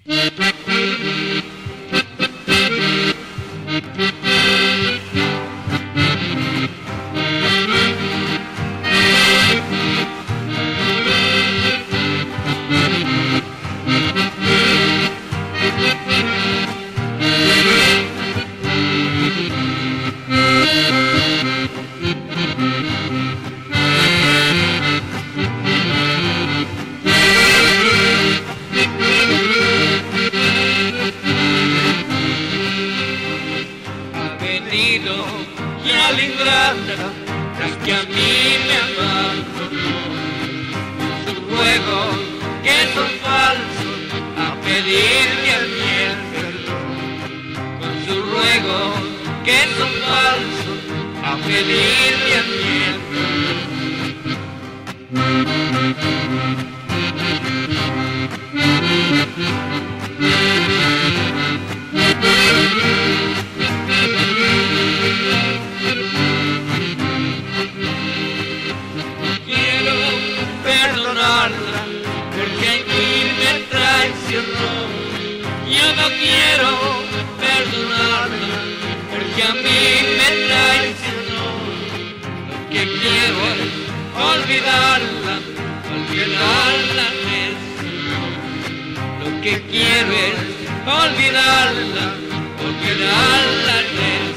Y al ingrata, tras que a mí me abandonó, con sus ruegos que son falsos, a pedirme a mí el perdón. Con sus ruegos que son falsos, a pedirme a mí el perdón. Porque a mí me traicionó. Yo no quiero perdonarla, porque a mí me traicionó. Lo que quiero es olvidarla, olvidarla me. Lo que quiero es olvidarla, olvidarla me.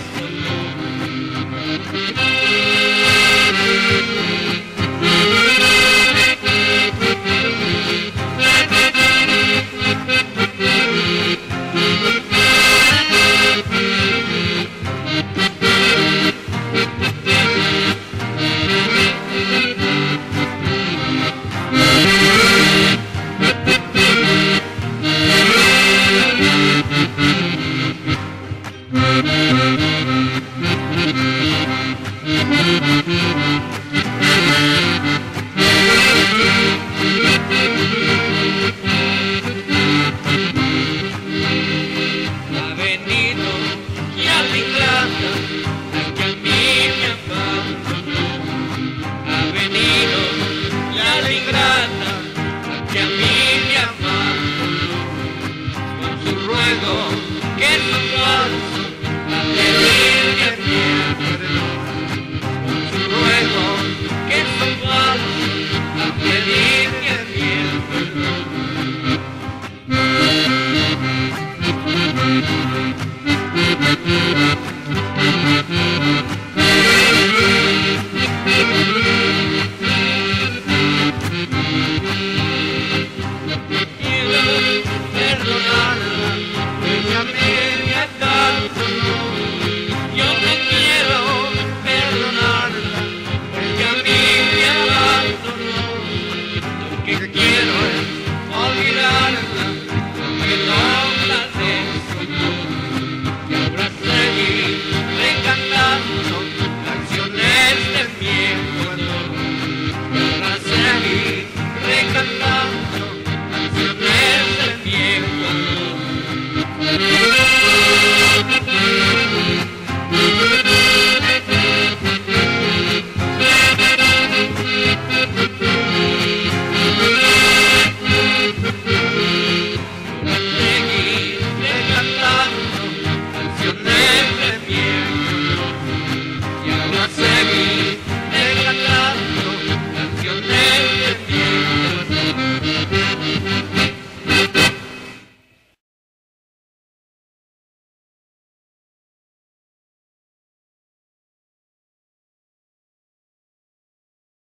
Ha venido y al ingrata, al que a mí me abandonó. Ha venido y al ingrata, al que a mí me abandonó. Con su ruego que son falsos,